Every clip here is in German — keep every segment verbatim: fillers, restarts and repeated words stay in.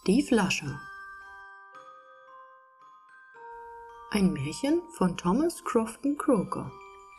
Die Flasche. Ein Märchen von Thomas Crofton Croker.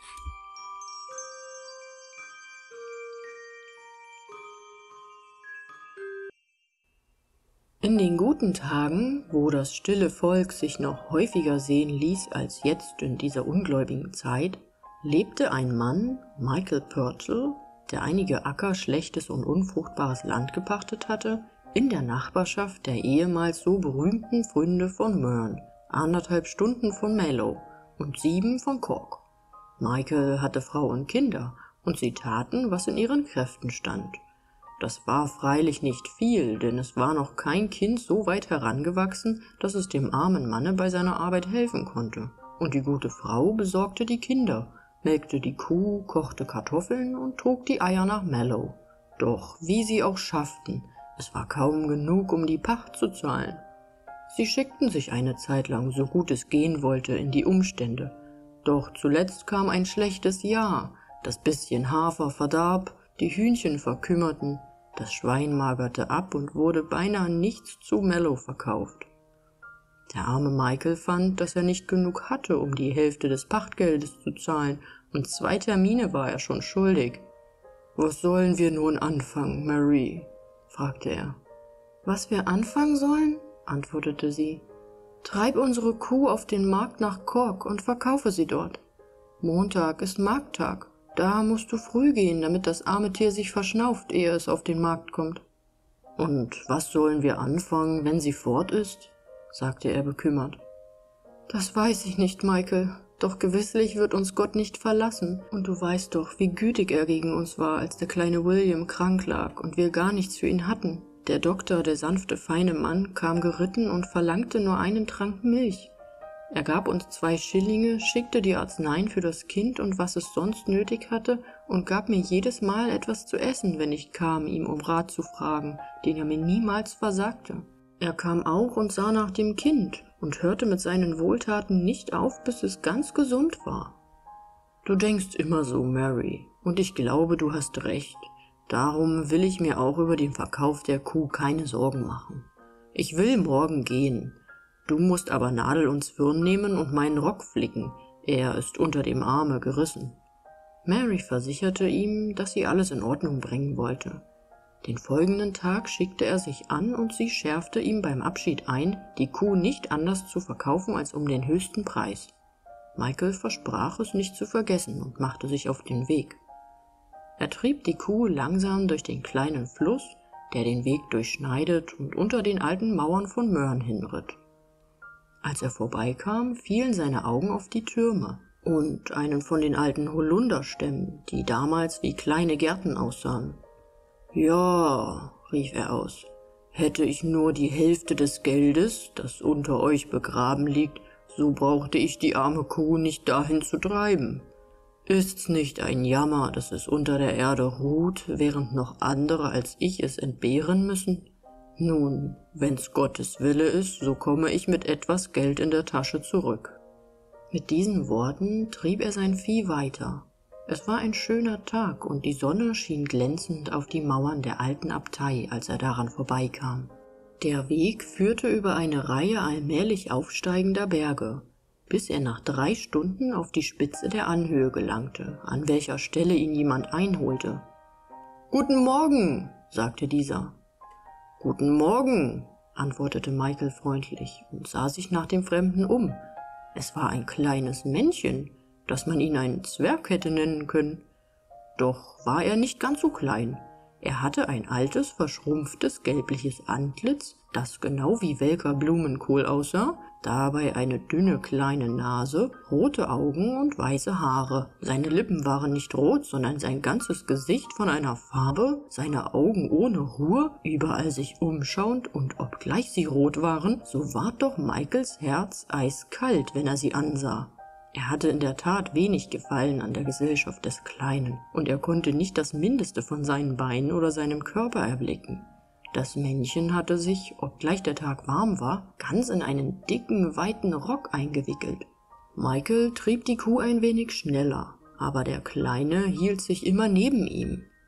In den guten Tagen, wo das stille Volk sich noch häufiger sehen ließ als jetzt in dieser ungläubigen Zeit, lebte ein Mann, Michael Purcell, der einige Acker schlechtes und unfruchtbares Land gepachtet hatte, in der Nachbarschaft der ehemals so berühmten Funde von Mern, anderthalb Stunden von Mallow und sieben von Cork. Michael hatte Frau und Kinder, und sie taten, was in ihren Kräften stand. Das war freilich nicht viel, denn es war noch kein Kind so weit herangewachsen, dass es dem armen Manne bei seiner Arbeit helfen konnte. Und die gute Frau besorgte die Kinder, melkte die Kuh, kochte Kartoffeln und trug die Eier nach Mallow. Doch wie sie auch schafften, es war kaum genug, um die Pacht zu zahlen. Sie schickten sich eine Zeit lang, so gut es gehen wollte, in die Umstände. Doch zuletzt kam ein schlechtes Jahr, das bisschen Hafer verdarb, die Hühnchen verkümmerten, das Schwein magerte ab und wurde beinahe nichts zu Mallow verkauft. Der arme Michael fand, dass er nicht genug hatte, um die Hälfte des Pachtgeldes zu zahlen, und zwei Termine war er schon schuldig. »Was sollen wir nun anfangen, Marie?« fragte er. »Was wir anfangen sollen?« antwortete sie. »Treib unsere Kuh auf den Markt nach Cork und verkaufe sie dort. Montag ist Markttag. Da musst du früh gehen, damit das arme Tier sich verschnauft, ehe es auf den Markt kommt.« »Und was sollen wir anfangen, wenn sie fort ist?« sagte er bekümmert. »Das weiß ich nicht, Michael, doch gewisslich wird uns Gott nicht verlassen, und du weißt doch, wie gütig er gegen uns war, als der kleine William krank lag und wir gar nichts für ihn hatten. Der Doktor, der sanfte, feine Mann, kam geritten und verlangte nur einen Trank Milch. Er gab uns zwei Schillinge, schickte die Arzneien für das Kind und was es sonst nötig hatte und gab mir jedes Mal etwas zu essen, wenn ich kam, ihm um Rat zu fragen, den er mir niemals versagte. Er kam auch und sah nach dem Kind und hörte mit seinen Wohltaten nicht auf, bis es ganz gesund war. Du denkst immer so, Mary, und ich glaube, du hast recht. Darum will ich mir auch über den Verkauf der Kuh keine Sorgen machen. Ich will morgen gehen. Du musst aber Nadel und Zwirn nehmen und meinen Rock flicken. Er ist unter dem Arme gerissen.« Mary versicherte ihm, dass sie alles in Ordnung bringen wollte. Den folgenden Tag schickte er sich an und sie schärfte ihm beim Abschied ein, die Kuh nicht anders zu verkaufen als um den höchsten Preis. Michael versprach es nicht zu vergessen und machte sich auf den Weg. Er trieb die Kuh langsam durch den kleinen Fluss, der den Weg durchschneidet und unter den alten Mauern von Mern hinritt. Als er vorbeikam, fielen seine Augen auf die Türme und einen von den alten Holunderstämmen, die damals wie kleine Gärten aussahen. »Ja«, rief er aus, »hätte ich nur die Hälfte des Geldes, das unter euch begraben liegt, so brauchte ich die arme Kuh nicht dahin zu treiben. Ist's nicht ein Jammer, dass es unter der Erde ruht, während noch andere als ich es entbehren müssen? Nun, wenn's Gottes Wille ist, so komme ich mit etwas Geld in der Tasche zurück.« Mit diesen Worten trieb er sein Vieh weiter. Es war ein schöner Tag und die Sonne schien glänzend auf die Mauern der alten Abtei, als er daran vorbeikam. Der Weg führte über eine Reihe allmählich aufsteigender Berge, bis er nach drei Stunden auf die Spitze der Anhöhe gelangte, an welcher Stelle ihn jemand einholte. »Guten Morgen«, sagte dieser. »Guten Morgen«, antwortete Michael freundlich und sah sich nach dem Fremden um. Es war ein kleines Männchen, dass man ihn einen Zwerg hätte nennen können. Doch war er nicht ganz so klein. Er hatte ein altes, verschrumpftes, gelbliches Antlitz, das genau wie welker Blumenkohl aussah, dabei eine dünne kleine Nase, rote Augen und weiße Haare. Seine Lippen waren nicht rot, sondern sein ganzes Gesicht von einer Farbe, seine Augen ohne Ruhe, überall sich umschauend, und obgleich sie rot waren, so ward doch Michaels Herz eiskalt, wenn er sie ansah. Er hatte in der Tat wenig Gefallen an der Gesellschaft des Kleinen, und er konnte nicht das Mindeste von seinen Beinen oder seinem Körper erblicken. Das Männchen hatte sich, obgleich der Tag warm war, ganz in einen dicken, weiten Rock eingewickelt. Michael trieb die Kuh ein wenig schneller, aber der Kleine hielt sich immer neben ihm.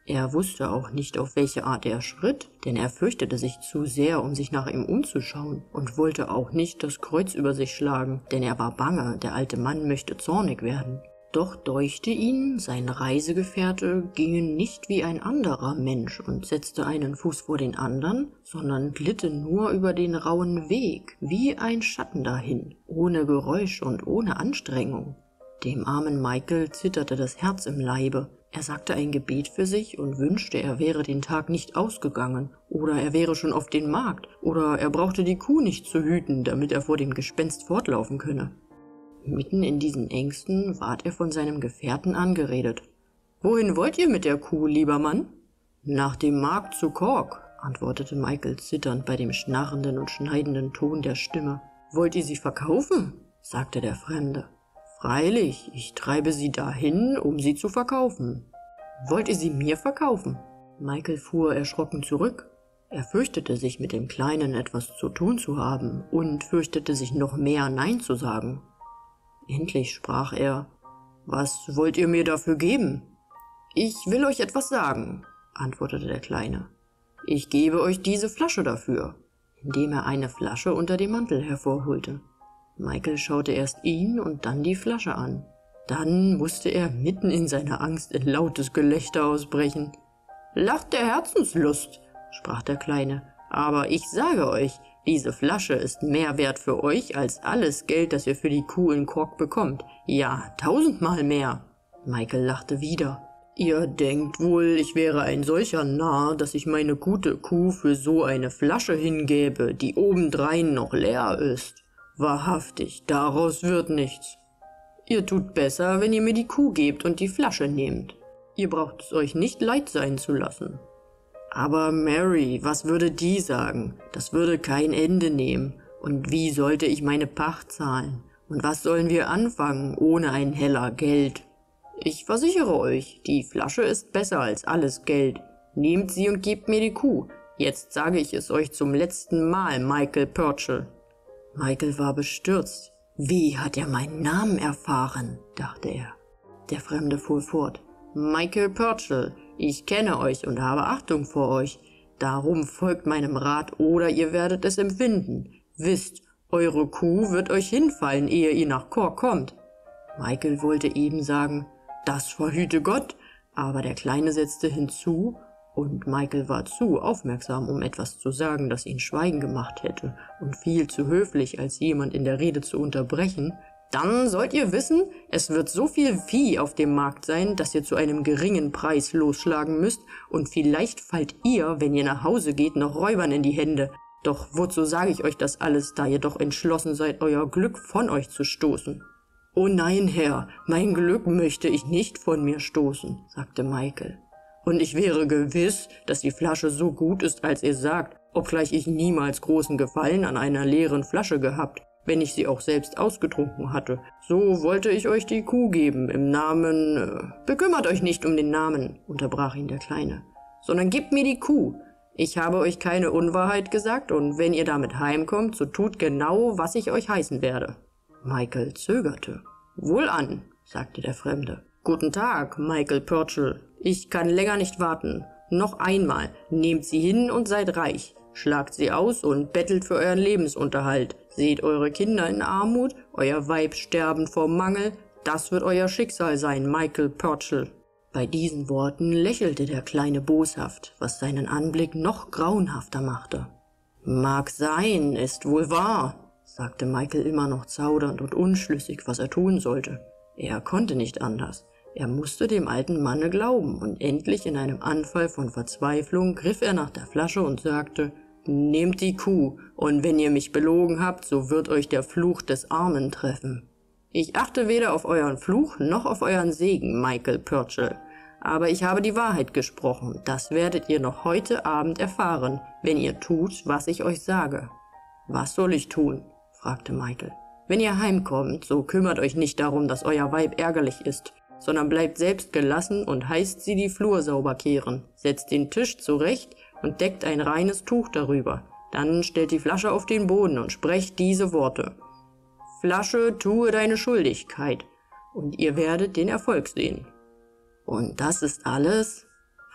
Er wusste auch nicht, auf welche Art er schritt, denn er fürchtete sich zu sehr, um sich nach ihm umzuschauen, und wollte auch nicht das Kreuz über sich schlagen, denn er war bange, der alte Mann möchte zornig werden. Doch deuchte ihn, sein Reisegefährte ginge nicht wie ein anderer Mensch und setzte einen Fuß vor den anderen, sondern glitte nur über den rauen Weg, wie ein Schatten dahin, ohne Geräusch und ohne Anstrengung. Dem armen Michael zitterte das Herz im Leibe. Er sagte ein Gebet für sich und wünschte, er wäre den Tag nicht ausgegangen, oder er wäre schon auf den Markt, oder er brauchte die Kuh nicht zu hüten, damit er vor dem Gespenst fortlaufen könne. Mitten in diesen Ängsten ward er von seinem Gefährten angeredet. »Wohin wollt ihr mit der Kuh, lieber Mann?« »Nach dem Markt zu Cork«, antwortete Michael zitternd bei dem schnarrenden und schneidenden Ton der Stimme. »Wollt ihr sie verkaufen?« sagte der Fremde. »Freilich, ich treibe sie dahin, um sie zu verkaufen.« »Wollt ihr sie mir verkaufen?« Michael fuhr erschrocken zurück. Er fürchtete sich, mit dem Kleinen etwas zu tun zu haben und fürchtete sich noch mehr, Nein zu sagen. Endlich sprach er. »Was wollt ihr mir dafür geben?« »Ich will euch etwas sagen«, antwortete der Kleine. »Ich gebe euch diese Flasche dafür«, indem er eine Flasche unter dem Mantel hervorholte. Michael schaute erst ihn und dann die Flasche an. Dann musste er mitten in seiner Angst in lautes Gelächter ausbrechen. »Lacht der Herzenslust«, sprach der Kleine, »aber ich sage euch, diese Flasche ist mehr wert für euch als alles Geld, das ihr für die Kuh in Cork bekommt. Ja, tausendmal mehr.« Michael lachte wieder. »Ihr denkt wohl, ich wäre ein solcher Narr, dass ich meine gute Kuh für so eine Flasche hingäbe, die obendrein noch leer ist. Wahrhaftig, daraus wird nichts. Ihr tut besser, wenn ihr mir die Kuh gebt und die Flasche nehmt. Ihr braucht es euch nicht leid sein zu lassen.« »Aber Mary, was würde die sagen? Das würde kein Ende nehmen. Und wie sollte ich meine Pacht zahlen? Und was sollen wir anfangen ohne ein Heller Geld? Ich versichere euch, die Flasche ist besser als alles Geld. Nehmt sie und gebt mir die Kuh. Jetzt sage ich es euch zum letzten Mal, Michael Purcell.« Michael war bestürzt. »Wie hat er meinen Namen erfahren?«, dachte er. Der Fremde fuhr fort. »Michael Purcell, ich kenne euch und habe Achtung vor euch. Darum folgt meinem Rat oder ihr werdet es empfinden. Wisst, eure Kuh wird euch hinfallen, ehe ihr nach Cork kommt.« Michael wollte eben sagen, »Das verhüte Gott«, aber der Kleine setzte hinzu, und Michael war zu aufmerksam, um etwas zu sagen, das ihn schweigen gemacht hätte, und viel zu höflich, als jemand in der Rede zu unterbrechen. »Dann sollt ihr wissen, es wird so viel Vieh auf dem Markt sein, dass ihr zu einem geringen Preis losschlagen müsst, und vielleicht fallt ihr, wenn ihr nach Hause geht, noch Räubern in die Hände. Doch wozu sage ich euch das alles, da ihr doch entschlossen seid, euer Glück von euch zu stoßen?« »Oh nein, Herr, mein Glück möchte ich nicht von mir stoßen«, sagte Michael. »Und ich wäre gewiss, dass die Flasche so gut ist, als ihr sagt, obgleich ich niemals großen Gefallen an einer leeren Flasche gehabt, wenn ich sie auch selbst ausgetrunken hatte. So wollte ich euch die Kuh geben, im Namen... Äh, »Bekümmert euch nicht um den Namen«, unterbrach ihn der Kleine, »sondern gebt mir die Kuh. Ich habe euch keine Unwahrheit gesagt, und wenn ihr damit heimkommt, so tut genau, was ich euch heißen werde.« Michael zögerte. »Wohlan«, sagte der Fremde. »Guten Tag, Michael Purcell. Ich kann länger nicht warten. Noch einmal, nehmt sie hin und seid reich. Schlagt sie aus und bettelt für euren Lebensunterhalt. Seht eure Kinder in Armut, euer Weib sterben vor Mangel. Das wird euer Schicksal sein, Michael Purcell.« Bei diesen Worten lächelte der Kleine boshaft, was seinen Anblick noch grauenhafter machte. »Mag sein, ist wohl wahr«, sagte Michael immer noch zaudernd und unschlüssig, was er tun sollte. Er konnte nicht anders. Er musste dem alten Manne glauben, und endlich in einem Anfall von Verzweiflung griff er nach der Flasche und sagte, »Nehmt die Kuh, und wenn ihr mich belogen habt, so wird euch der Fluch des Armen treffen. Ich achte weder auf euren Fluch noch auf euren Segen, Michael Purcell. Aber ich habe die Wahrheit gesprochen, das werdet ihr noch heute Abend erfahren, wenn ihr tut, was ich euch sage.« »Was soll ich tun?« fragte Michael. »Wenn ihr heimkommt, so kümmert euch nicht darum, dass euer Weib ärgerlich ist, sondern bleibt selbst gelassen und heißt sie die Flur sauber kehren, setzt den Tisch zurecht und deckt ein reines Tuch darüber. Dann stellt die Flasche auf den Boden und sprecht diese Worte. Flasche, tue deine Schuldigkeit, und ihr werdet den Erfolg sehen.« »Und das ist alles?«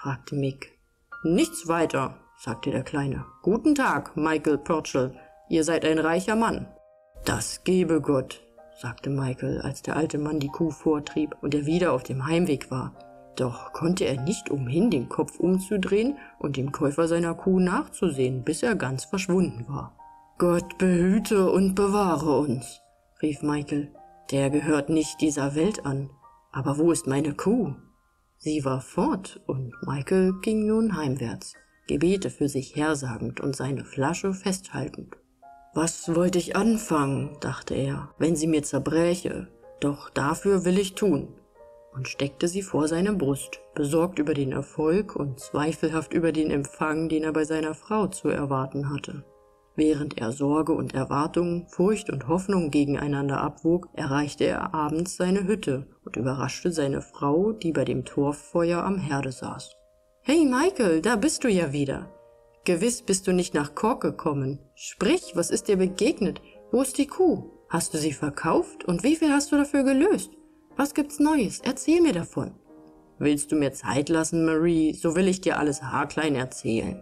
fragte Mick. »Nichts weiter«, sagte der Kleine. »Guten Tag, Michael Purcell. Ihr seid ein reicher Mann.« »Das gebe Gott«, sagte Michael, als der alte Mann die Kuh vortrieb und er wieder auf dem Heimweg war. Doch konnte er nicht umhin, den Kopf umzudrehen und dem Käufer seiner Kuh nachzusehen, bis er ganz verschwunden war. »Gott behüte und bewahre uns«, rief Michael. »Der gehört nicht dieser Welt an. Aber wo ist meine Kuh?« Sie war fort, und Michael ging nun heimwärts, Gebete für sich hersagend und seine Flasche festhaltend. »Was wollte ich anfangen«, dachte er, »wenn sie mir zerbräche? Doch dafür will ich tun«, und steckte sie vor seine Brust, besorgt über den Erfolg und zweifelhaft über den Empfang, den er bei seiner Frau zu erwarten hatte. Während er Sorge und Erwartung, Furcht und Hoffnung gegeneinander abwog, erreichte er abends seine Hütte und überraschte seine Frau, die bei dem Torffeuer am Herde saß. »Hey Michael, da bist du ja wieder. Gewiss bist du nicht nach Cork gekommen. Sprich, was ist dir begegnet? Wo ist die Kuh? Hast du sie verkauft? Und wie viel hast du dafür gelöst? Was gibt's Neues? Erzähl mir davon.« »Willst du mir Zeit lassen, Marie? So will ich dir alles haarklein erzählen.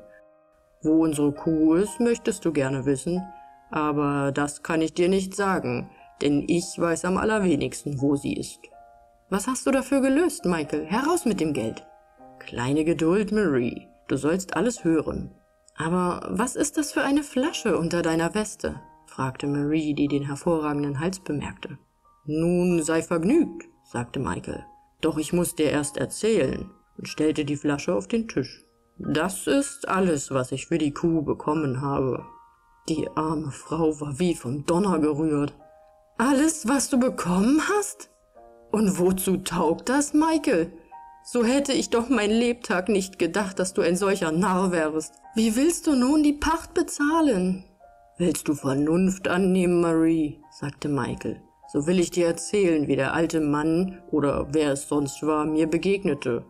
Wo unsere Kuh ist, möchtest du gerne wissen, aber das kann ich dir nicht sagen, denn ich weiß am allerwenigsten, wo sie ist.« »Was hast du dafür gelöst, Michael? Heraus mit dem Geld.« »Kleine Geduld, Marie, du sollst alles hören.« »Aber was ist das für eine Flasche unter deiner Weste?« fragte Marie, die den hervorragenden Hals bemerkte. »Nun, sei vergnügt«, sagte Michael. »Doch ich muss dir erst erzählen«, und stellte die Flasche auf den Tisch. »Das ist alles, was ich für die Kuh bekommen habe.« Die arme Frau war wie vom Donner gerührt. »Alles, was du bekommen hast? Und wozu taugt das, Michael? So hätte ich doch mein Lebtag nicht gedacht, dass du ein solcher Narr wärst. Wie willst du nun die Pacht bezahlen?« »Willst du Vernunft annehmen, Marie?«, sagte Michael. »So will ich dir erzählen, wie der alte Mann, oder wer es sonst war, mir begegnete.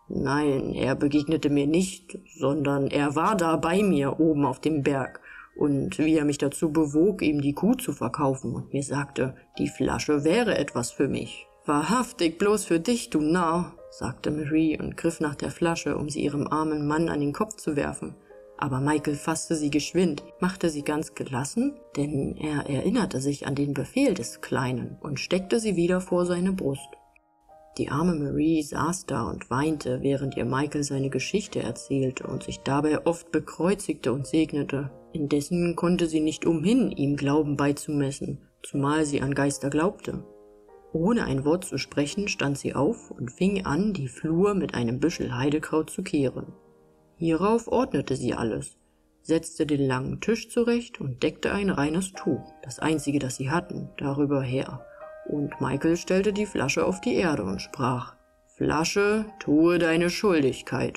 Nein, er begegnete mir nicht, sondern er war da bei mir oben auf dem Berg, und wie er mich dazu bewog, ihm die Kuh zu verkaufen und mir sagte, die Flasche wäre etwas für mich. »Wahrhaftig bloß für dich, du Narr«, sagte Marie und griff nach der Flasche, um sie ihrem armen Mann an den Kopf zu werfen. Aber Michael fasste sie geschwind, machte sie ganz gelassen, denn er erinnerte sich an den Befehl des Kleinen und steckte sie wieder vor seine Brust. Die arme Marie saß da und weinte, während ihr Michael seine Geschichte erzählte und sich dabei oft bekreuzigte und segnete. Indessen konnte sie nicht umhin, ihm Glauben beizumessen, zumal sie an Geister glaubte. Ohne ein Wort zu sprechen, stand sie auf und fing an, die Flur mit einem Büschel Heidekraut zu kehren. Hierauf ordnete sie alles, setzte den langen Tisch zurecht und deckte ein reines Tuch, das einzige, das sie hatten, darüber her. Und Michael stellte die Flasche auf die Erde und sprach, »Flasche, tue deine Schuldigkeit.«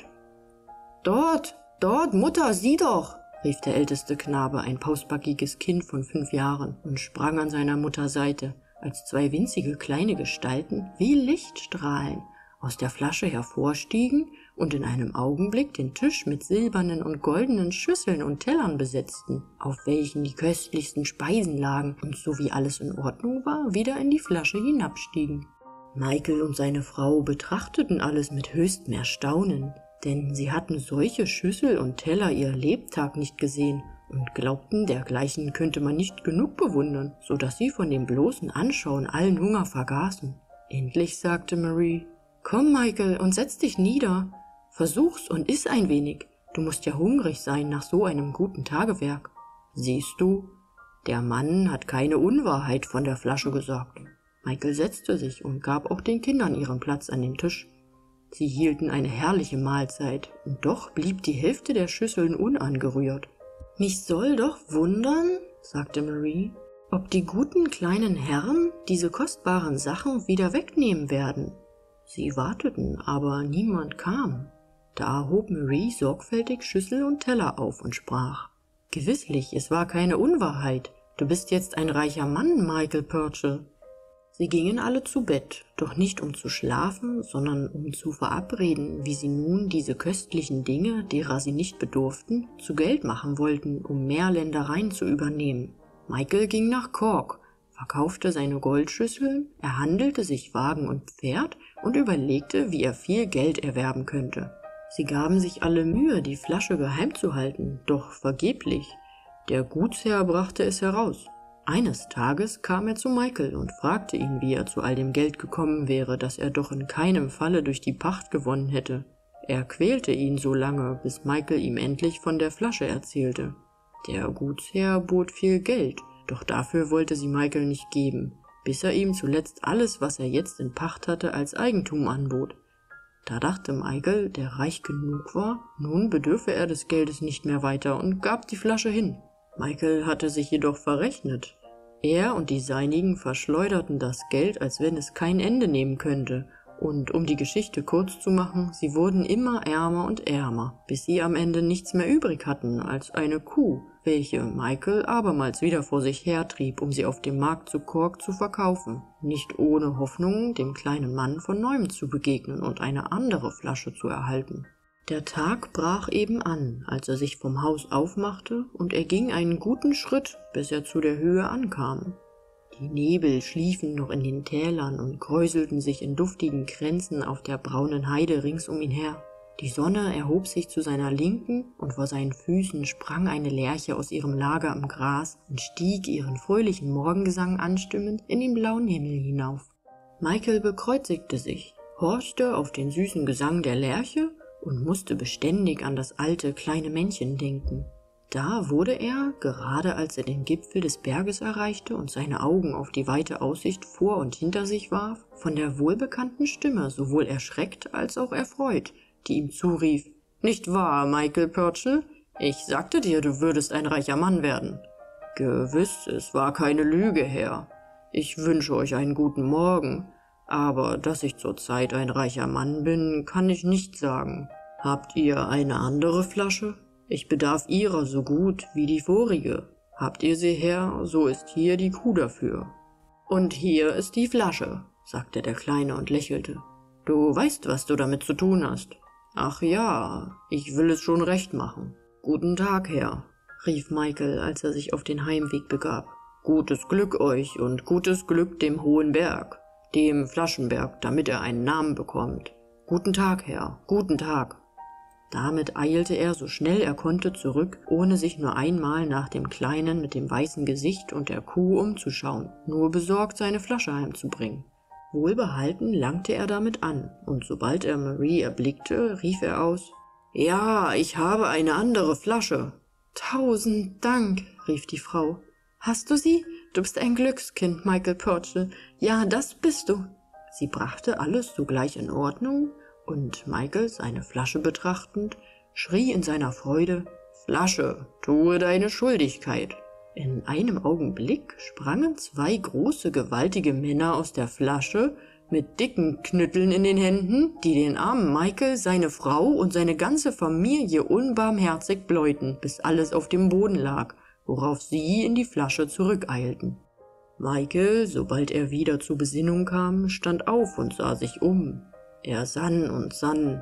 »Dort, dort, Mutter, sieh doch«, rief der älteste Knabe, ein pausbackiges Kind von fünf Jahren, und sprang an seiner Mutter Seite, als zwei winzige kleine Gestalten wie Lichtstrahlen aus der Flasche hervorstiegen und in einem Augenblick den Tisch mit silbernen und goldenen Schüsseln und Tellern besetzten, auf welchen die köstlichsten Speisen lagen und, so wie alles in Ordnung war, wieder in die Flasche hinabstiegen. Michael und seine Frau betrachteten alles mit höchstem Erstaunen, denn sie hatten solche Schüssel und Teller ihr Lebtag nicht gesehen und glaubten, dergleichen könnte man nicht genug bewundern, so dass sie von dem bloßen Anschauen allen Hunger vergaßen. Endlich sagte Marie, »Komm, Michael, und setz dich nieder. Versuch's und iss ein wenig. Du musst ja hungrig sein nach so einem guten Tagewerk.« »Siehst du, der Mann hat keine Unwahrheit von der Flasche gesagt.« Michael setzte sich und gab auch den Kindern ihren Platz an den Tisch. Sie hielten eine herrliche Mahlzeit, und doch blieb die Hälfte der Schüsseln unangerührt. »Mich soll doch wundern«, sagte Marie, »ob die guten kleinen Herren diese kostbaren Sachen wieder wegnehmen werden.« Sie warteten, aber niemand kam. Da hob Marie sorgfältig Schüssel und Teller auf und sprach, »Gewisslich, es war keine Unwahrheit. Du bist jetzt ein reicher Mann, Michael Purcell.« Sie gingen alle zu Bett, doch nicht um zu schlafen, sondern um zu verabreden, wie sie nun diese köstlichen Dinge, derer sie nicht bedurften, zu Geld machen wollten, um mehr Ländereien zu übernehmen. Michael ging nach Cork, verkaufte seine Goldschüsseln, erhandelte sich Wagen und Pferd und überlegte, wie er viel Geld erwerben könnte. Sie gaben sich alle Mühe, die Flasche geheim zu halten, doch vergeblich. Der Gutsherr brachte es heraus. Eines Tages kam er zu Michael und fragte ihn, wie er zu all dem Geld gekommen wäre, das er doch in keinem Falle durch die Pacht gewonnen hätte. Er quälte ihn so lange, bis Michael ihm endlich von der Flasche erzählte. Der Gutsherr bot viel Geld, doch dafür wollte sie Michael nicht geben, bis er ihm zuletzt alles, was er jetzt in Pacht hatte, als Eigentum anbot. Da dachte Michael, der reich genug war, nun bedürfe er des Geldes nicht mehr weiter und gab die Flasche hin. Michael hatte sich jedoch verrechnet. Er und die Seinigen verschleuderten das Geld, als wenn es kein Ende nehmen könnte, und um die Geschichte kurz zu machen, sie wurden immer ärmer und ärmer, bis sie am Ende nichts mehr übrig hatten als eine Kuh, welche Michael abermals wieder vor sich hertrieb, um sie auf dem Markt zu Cork zu verkaufen, nicht ohne Hoffnung, dem kleinen Mann von neuem zu begegnen und eine andere Flasche zu erhalten. Der Tag brach eben an, als er sich vom Haus aufmachte, und er ging einen guten Schritt, bis er zu der Höhe ankam. Die Nebel schliefen noch in den Tälern und kräuselten sich in duftigen Kränzen auf der braunen Heide rings um ihn her. Die Sonne erhob sich zu seiner Linken, und vor seinen Füßen sprang eine Lerche aus ihrem Lager im Gras und stieg, ihren fröhlichen Morgengesang anstimmend, in den blauen Himmel hinauf. Michael bekreuzigte sich, horchte auf den süßen Gesang der Lerche und musste beständig an das alte, kleine Männchen denken. Da wurde er, gerade als er den Gipfel des Berges erreichte und seine Augen auf die weite Aussicht vor und hinter sich warf, von der wohlbekannten Stimme sowohl erschreckt als auch erfreut, die ihm zurief: »Nicht wahr, Michael Purcell? Ich sagte dir, du würdest ein reicher Mann werden.« »Gewiss, es war keine Lüge, Herr. Ich wünsche euch einen guten Morgen, aber dass ich zurzeit ein reicher Mann bin, kann ich nicht sagen. Habt ihr eine andere Flasche? Ich bedarf ihrer so gut wie die vorige. Habt ihr sie, Herr, so ist hier die Kuh dafür.« »Und hier ist die Flasche«, sagte der Kleine und lächelte. »Du weißt, was du damit zu tun hast.« »Ach ja, ich will es schon recht machen. Guten Tag, Herr«, rief Michael, als er sich auf den Heimweg begab. »Gutes Glück euch und gutes Glück dem hohen Berg, dem Flaschenberg, damit er einen Namen bekommt. Guten Tag, Herr, guten Tag.« Damit eilte er so schnell er konnte zurück, ohne sich nur einmal nach dem Kleinen mit dem weißen Gesicht und der Kuh umzuschauen, nur besorgt seine Flasche heimzubringen. Wohlbehalten langte er damit an, und sobald er Marie erblickte, rief er aus: »Ja, ich habe eine andere Flasche.« »Tausend Dank«, rief die Frau. »Hast du sie? Du bist ein Glückskind, Michael Purcell. Ja, das bist du.« Sie brachte alles sogleich in Ordnung, und Michael, seine Flasche betrachtend, schrie in seiner Freude: »Flasche, tue deine Schuldigkeit!« In einem Augenblick sprangen zwei große, gewaltige Männer aus der Flasche mit dicken Knütteln in den Händen, die den armen Michael, seine Frau und seine ganze Familie unbarmherzig bläuten, bis alles auf dem Boden lag, worauf sie in die Flasche zurückeilten. Michael, sobald er wieder zur Besinnung kam, stand auf und sah sich um. Er sann und sann.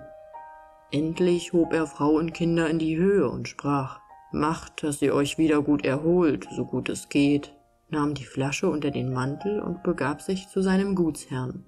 Endlich hob er Frau und Kinder in die Höhe und sprach: »Macht, dass ihr euch wieder gut erholt, so gut es geht«, nahm die Flasche unter den Mantel und begab sich zu seinem Gutsherrn.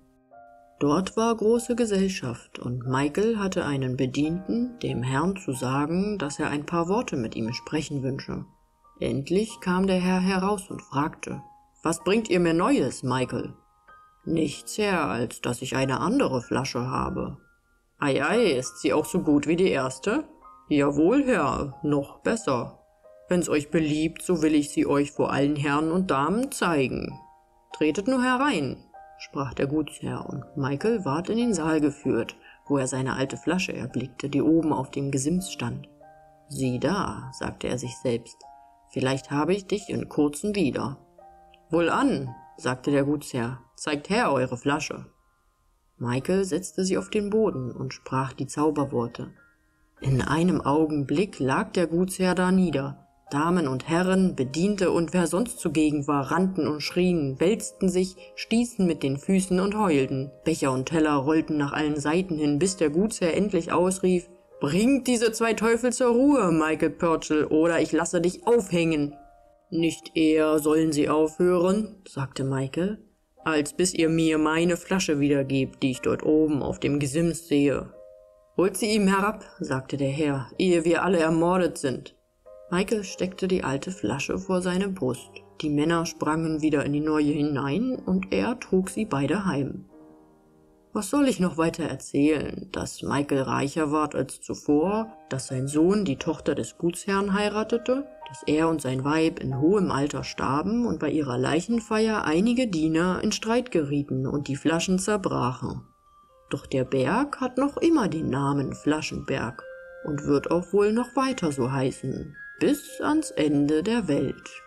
Dort war große Gesellschaft, und Michael hatte einen Bedienten, dem Herrn zu sagen, dass er ein paar Worte mit ihm sprechen wünsche. Endlich kam der Herr heraus und fragte: »Was bringt ihr mir Neues, Michael?« »Nichts, Herr, als dass ich eine andere Flasche habe.« »Ei, ei, ist sie auch so gut wie die erste?« »Jawohl, Herr, noch besser. Wenn's euch beliebt, so will ich sie euch vor allen Herren und Damen zeigen. Tretet nur herein«, sprach der Gutsherr, und Michael ward in den Saal geführt, wo er seine alte Flasche erblickte, die oben auf dem Gesims stand. »Sieh da«, sagte er sich selbst, »vielleicht habe ich dich in kurzem wieder.« »Wohlan«, sagte der Gutsherr, »zeigt her eure Flasche.« Michael setzte sie auf den Boden und sprach die Zauberworte. In einem Augenblick lag der Gutsherr da nieder. Damen und Herren, Bediente und wer sonst zugegen war, rannten und schrien, wälzten sich, stießen mit den Füßen und heulten. Becher und Teller rollten nach allen Seiten hin, bis der Gutsherr endlich ausrief: »Bringt diese zwei Teufel zur Ruhe, Michael Purcell, oder ich lasse dich aufhängen.« »Nicht eher sollen sie aufhören«, sagte Michael, »als bis ihr mir meine Flasche wiedergebt, die ich dort oben auf dem Gesims sehe.« »Holt sie ihm herab«, sagte der Herr, »ehe wir alle ermordet sind.« Michael steckte die alte Flasche vor seine Brust. Die Männer sprangen wieder in die neue hinein, und er trug sie beide heim. Was soll ich noch weiter erzählen? Dass Michael reicher ward als zuvor, dass sein Sohn die Tochter des Gutsherrn heiratete, dass er und sein Weib in hohem Alter starben und bei ihrer Leichenfeier einige Diener in Streit gerieten und die Flaschen zerbrachen. Doch der Berg hat noch immer den Namen Flaschenberg und wird auch wohl noch weiter so heißen, bis ans Ende der Welt.